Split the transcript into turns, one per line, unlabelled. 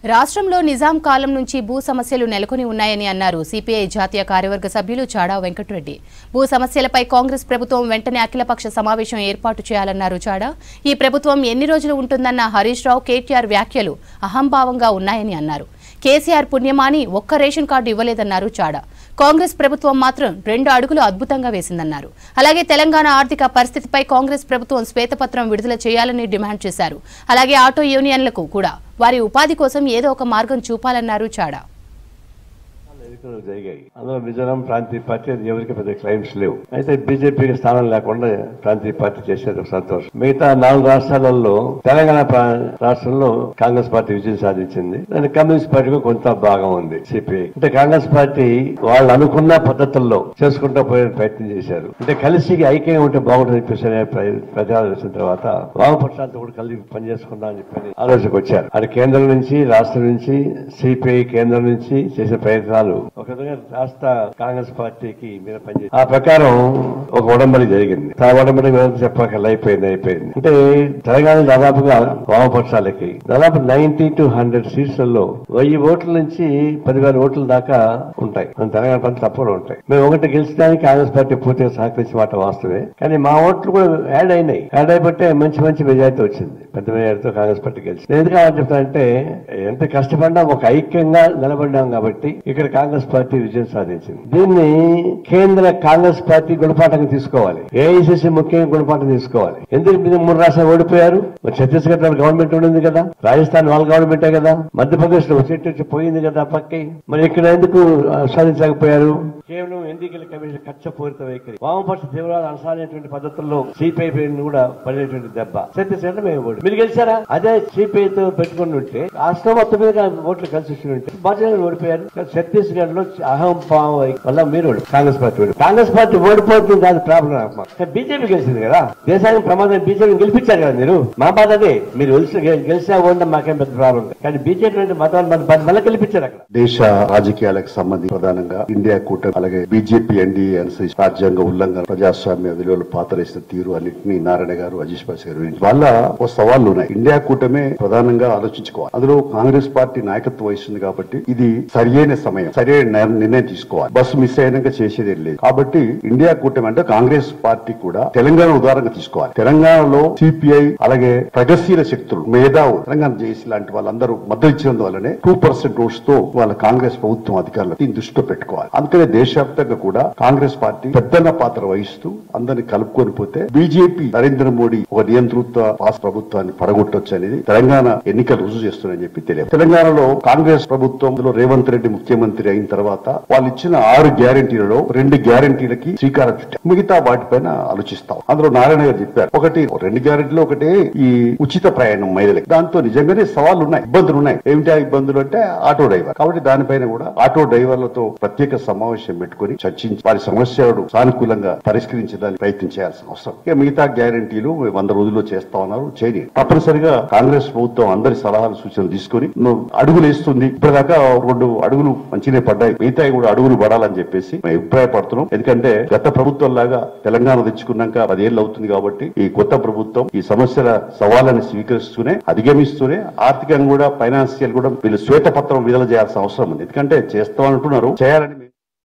రాష్ట్రంలో నిజాం కాలం నుంచి భూ సమస్యలు నెలకొని ఉన్నాయని అన్నారు సిపిఐ జాతీయ కార్యవర్గ సభ్యులు చాడా వెంకటరెడ్డి. భూ సమస్యలపై కాంగ్రెస్ ప్రభుత్వం వెంటనే అఖిలపక్ష సమావేశం ఏర్పాటు చేయాలన్నారు చాడా. ఈ ప్రభుత్వం ఎన్ని రోజులు ఉంటుందన్న హరీష్ రావు కేటీఆర్ వ్యాఖ్యలు అహంభావంగా ఉన్నాయని అన్నారు. కేసీఆర్ పుణ్యమాని ఒక్క రేషన్ కార్డు ఇవ్వలేదన్నారు చాడా. కాంగ్రెస్ ప్రభుత్వం మాత్రం 2 అడుగులు అద్భుతంగా వేసిందన్నారు. అలాగే తెలంగాణ ఆర్థిక పరిస్థితిపై కాంగ్రెస్ ప్రభుత్వం శ్వేతపత్రం విడుదల చేయాలని డిమాండ్ చేశారు. అలాగే ఆటో యూనియన్లకు కూడా వారి ఉపాధి కోసం ఏదో ఒక మార్గం చూపాలన్నారు చాడా.
జరిగాయి అందులో మిజోరాం ప్రాంతీయ పార్టీ ఎవరికి పెద్ద క్లైమ్స్ లేవు. అయితే బీజేపీకి స్థానం లేకుండా ప్రాంతీయ పార్టీ చేసేది ఒక సంతోషం. మిగతా 4 రాష్ట్రాలలో తెలంగాణ రాష్ట్రంలో కాంగ్రెస్ పార్టీ విజయం సాధించింది. దాని కమ్యూనిస్ట్ పార్టీకి కొంత భాగం ఉంది సిపిఐ. అంటే కాంగ్రెస్ పార్టీ వాళ్ళు అనుకున్న పద్ధతుల్లో చేసుకుంటూ పోయే ప్రయత్నం చేశారు. అంటే కలిసి ఐక్యంగా ఉంటే బాగుంటుంది చెప్పేసి ప్రచారం చేసిన తర్వాత వామపక్షాలతో కూడా కలిసి పనిచేసుకుందాం అని చెప్పి ఆలోచనకు వచ్చారు. అది కేంద్రం నుంచి రాష్ట్రం నుంచి సిపిఐ కేంద్రం నుంచి చేసే ప్రయత్నాలు ఒక విధంగా రాష్ట్ర కాంగ్రెస్ పార్టీకి మీద పనిచేసి ఆ ప్రకారం ఒక ఉడంబడి జరిగింది. ఆ ఉడంబడి చెప్పకల్లా అయిపోయింది. అంటే తెలంగాణ దాదాపుగా వామపక్షాలకి దాదాపు 90 to 100 సీట్లలో 1000 ఓట్ల నుంచి 10,000 ఓట్ల దాకా ఉంటాయి. తెలంగాణ ప్రాంతం తప్పకుండా ఉంటాయి. మేము ఒకటి గెలిచడానికి కాంగ్రెస్ పార్టీ పూర్తిగా సహకరించే మాట వాస్తవే. కానీ మా ఓట్లు కూడా యాడ్ అయినాయి. యాడ్ అయిపోతే మంచి మెజారిటీ వచ్చింది. పెద్ద మెజారిటీతో కాంగ్రెస్ పార్టీ గెలిచింది. నేను ఎందుకు చెప్తానంటే ఎంత కష్టపడినా ఒక ఐక్యంగా నిలబడ్డాం కాబట్టి ఇక్కడ కాంగ్రెస్ పార్టీ విజయం సాధించింది. దీన్ని కేంద్ర కాంగ్రెస్ పార్టీ గుణపాఠంగా తీసుకోవాలి. ఏఐసిసి ముఖ్యంగా గుణపాఠం తీసుకోవాలి. ఎందుకు 3 రాష్ట్రాలు ఓడిపోయారు? ఛత్తీస్గఢ్ లో గవర్నమెంట్ ఉండింది కదా, రాజస్థాన్ వాళ్ళ గవర్నమెంటే కదా, మధ్యప్రదేశ్ లో వచ్చి పోయింది కదా పక్కి. మరి ఇక్కడ ఎందుకు సాధించకపోయారు? కేవలం ఎన్నికల కమిషన్ కక్షపూరిత వైఖరి, వామపక్ష తీవ్రవాద అనసానేటువంటి పద్ధతుల్లో సిపిఐ కూడా పడినటువంటి దెబ్బ. ఛత్తీస్గఢ్ మేము ఓడి మీరు గెలిచారా? అదే సిపిఐతో పెట్టుకుని ఉంటే రాష్ట్రం మొత్తం మీద ఓట్లు కలిసి వచ్చి ఉంటే బాధ్యతలు ఓడిపోయారు. ఛత్తీస్గఢ్ లో అహంభావం వల్ల మీరు కాంగ్రెస్ పార్టీ ఓడిపోతుంది కాదు ప్రాబ్లం. బీజేపీ గెలిచింది కదా, దేశానికి ప్రమాదం బీజేపీ గెలిపించారు కదా. మీరు మా బాధ అదే, మీరు గెలిచినా ఓడడం మాకేం పెద్ద ప్రాబ్లం. కానీ బీజేపీ అంటే మళ్ళీ గెలిపించారు అక్కడ.
దేశ రాజకీయాలకు సంబంధించి ప్రధానంగా ఇండియా కూటమి అలాగే బీజేపీ ఎన్డీఏ అనుసరించి రాజ్యాంగ ఉల్లంఘన, ప్రజాస్వామ్య విలువలు పాతరేసిన తీరు అన్నింటినీ నారాయణ గారు, అజీష్ బాస్ గారు వాళ్ళ ఓ సవాళ్లు ఉన్నాయి. ఇండియా కూటమే ప్రధానంగా ఆలోచించుకోవాలి. అందులో కాంగ్రెస్ పార్టీ నాయకత్వం వహిస్తుంది కాబట్టి ఇది సరియైన సమయం, సరైన నిర్ణయం తీసుకోవాలి. బస్సు మిస్ అయినాక చేసేది లేదు. కాబట్టి ఇండియా కూటమి అంటే కాంగ్రెస్ పార్టీ కూడా తెలంగాణ ఉదాహరణగా తీసుకోవాలి. తెలంగాణలో సిపిఐ అలాగే ప్రగతిశీల శక్తులు, మేధావులు, తెలంగాణ జేసీ లాంటి వాళ్ళందరూ మద్దతు ఇచ్చినందువల్లనే 2% ఓట్స్ తో వాళ్ళ కాంగ్రెస్ ప్రభుత్వం అధికారులు దీన్ని దృష్టిలో పెట్టుకోవాలి. అందుకనే దేశవ్యాప్తంగా కూడా కాంగ్రెస్ పార్టీ పెద్దన్న పాత్ర వహిస్తూ అందరినీ కలుపుకొని పోతే బీజేపీ నరేంద్ర మోడీ ఒక నియంతృత్వ ప్రభుత్వాన్ని పడగొట్టొచ్చు అనేది తెలంగాణ ఎన్నికలు రుజువు చేస్తున్నాయని చెప్పి తెలియదు. తెలంగాణలో కాంగ్రెస్ ప్రభుత్వంలో రేవంత్ రెడ్డి ముఖ్యమంత్రి అయిన తర్వాత వాళ్ళు ఇచ్చిన 6 గ్యారంటీలలో 2 గ్యారంటీలకి శ్రీకారం చుట్టారు. మిగతా వాటిపైన ఆలోచిస్తాం. అందులో నారాయణ గారు చెప్పారు, 2 గ్యారంటీలు ఒకటి ఈ ఉచిత ప్రయాణం మహిళలకి. దాంతో నిజంగానే సవాళ్లు ఉన్నాయి, ఇబ్బందులు ఉన్నాయి. ఏమిటి ఆ ఇబ్బందులు అంటే ఆటో డ్రైవర్. కాబట్టి దానిపైన కూడా ఆటో డ్రైవర్లతో ప్రత్యేక సమావేశం పెట్టుకుని చర్చించి వారి సమస్యలు సానుకూలంగా పరిష్కరించడానికి ప్రయత్నం చేయాల్సిన అవసరం. ఇక మిగతా గ్యారంటీలు 100 రోజుల్లో చేస్తా ఉన్నారు, చేయని తప్పనిసరిగా కాంగ్రెస్ ప్రభుత్వం అందరి సలహాలు సూచనలు తీసుకుని అడుగులు వేస్తుంది. ఇప్పటిదాకా 2 అడుగులు మంచినే పడ్డాయి, మిగతా కూడా అడుగులు పడాలని చెప్పేసి మేము అభిప్రాయపడుతున్నాం. ఎందుకంటే గత ప్రభుత్వం లాగా తెలంగాణ తెచ్చుకున్నాక 10 ఏళ్ళు అవుతుంది కాబట్టి ఈ కొత్త ప్రభుత్వం ఈ సమస్యల సవాళ్ళని స్వీకరిస్తూనే అధిగమిస్తూనే ఆర్థికంగా కూడా ఫైనాన్షియల్ కూడా వీళ్ళు శ్వేతపత్రం విడుదల చేయాల్సిన అవసరం ఉంది. ఎందుకంటే చేస్తామంటున్నారు, చేయాలని